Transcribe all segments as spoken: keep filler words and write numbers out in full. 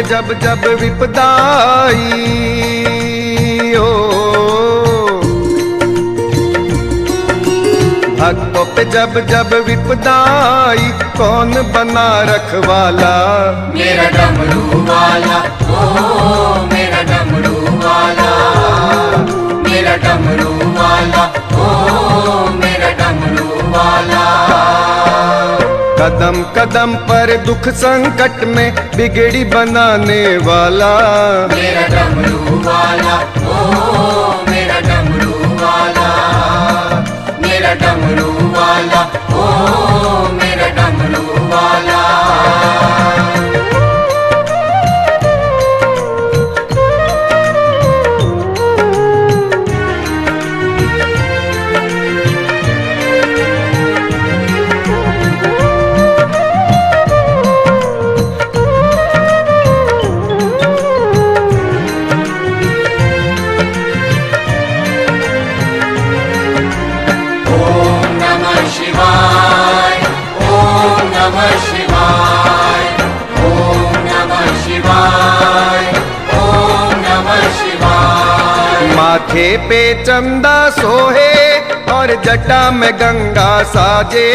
जब जब विपदा आई, ओ भक्तों पे जब जब विपदा आई, कौन बना रखवाला? मेरा डमरू वाला, ओ मेरा डमरू वाला, मेरा डमरू वाला, ओ मेरा डमरू वाला। कदम कदम पर दुख संकट में बिगड़ी बनाने वाला, मेरा डमरू वाला, ओ मेरा डमरू वाला, मेरा डमरू वाला, ओ मेरा डमरू वाला। माथे पे चंदा सोहे और जटा में गंगा साजे,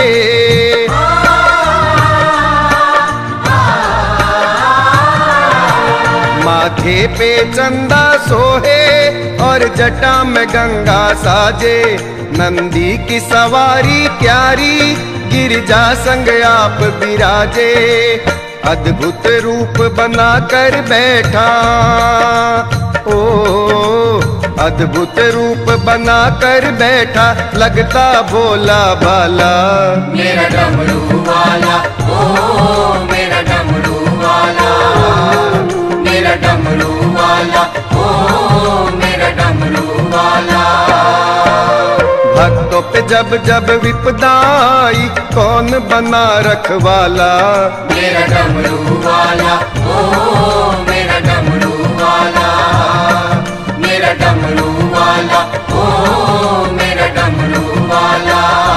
माथे पे चंदा सोहे और जटा में गंगा साजे। नंदी की सवारी प्यारी गिरिजा संग आप विराजे, अद्भुत रूप बना कर बैठा, ओ अद्भुत रूप बना कर बैठा, लगता भोला भाला। मेरा डमरू वाला, ओ मेरा डमरू वाला, मेरा डमरू वाला, ओ मेरा डमरू वाला। भक्तों पे जब जब विपदा आई, कौन बना रखवाला? मेरा डमरू वाला, ओ मेरा डमरू वाला, मेरा डमरू वाला, ओ मेरा डमरू वाला।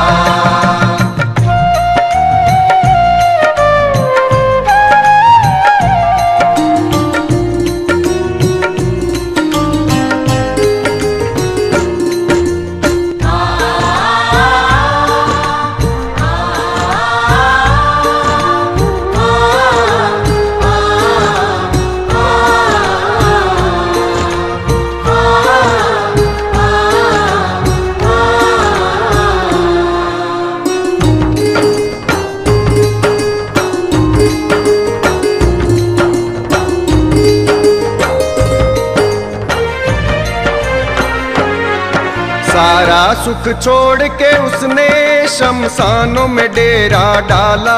सारा सुख छोड़ के उसने शमशानों में डेरा डाला,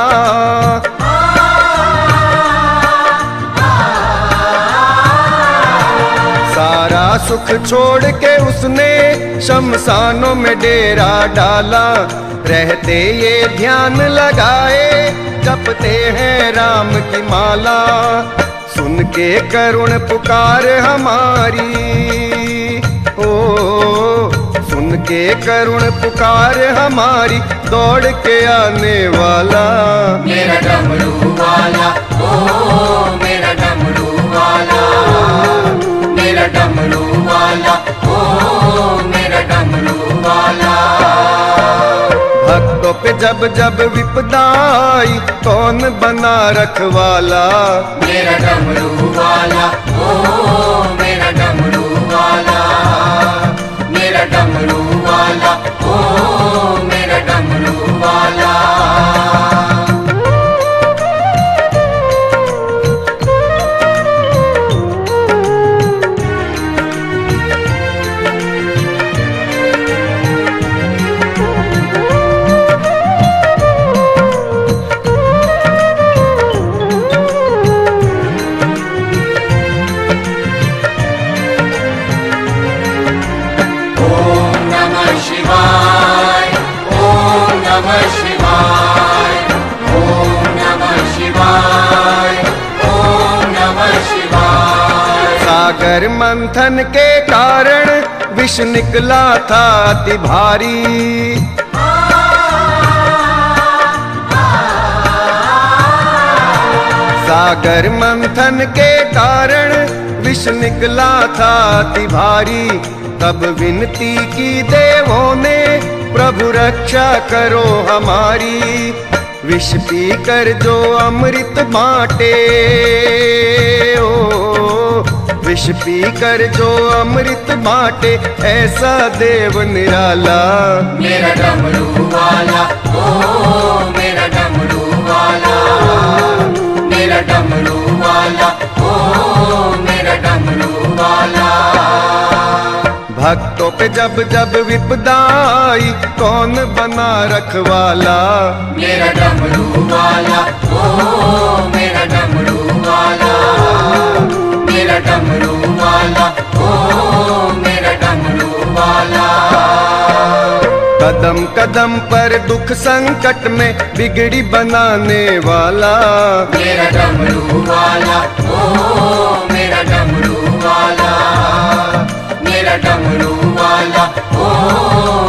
सारा सुख छोड़ के उसने शमशानों में डेरा डाला। रहते ये ध्यान लगाए, जपते हैं राम की माला, सुन के करुण पुकार हमारी, ओ सुन के करुण पुकार हमारी, दौड़ के आने वाला। मेरा डमरू वाला, ओ मेरा डमरू वाला, मेरा डमरू वाला, ओ मेरा डमरू वाला। भक्तों पे जब जब विपदा आई, कौन बना रखवाला? मेरा डमरू वाला, ओ मेरा डमरू वाला, मेरा डमरू वाला, ओ मेरा डमरू वाला। सागर मंथन के कारण विष निकला था अति भारी, सागर मंथन के कारण विष निकला था अति भारी। तब विनती की देवों ने, प्रभु रक्षा करो हमारी। विष पी कर जो अमृत बांटे, ओ विष पी कर जो अमृत बांटे, ऐसा देव निराला। मेरा डमरू वाला, ओ मेरा डमरू वाला, मेरा डमरू वाला, ओ मेरा डमरू वाला। भक्तों पे जब जब विपदा आई, कौन बना रखवाला। मेरा डमरू वाला, ओ मेरा डमरू वाला, मेरा डमरू वाला, ओ मेरा डमरू वाला। कदम कदम पर दुख संकट में बिगड़ी बनाने वाला। मेरा डमरू वाला, ओ मेरा डमरू वाला, मेरा डमरू वाला, ओ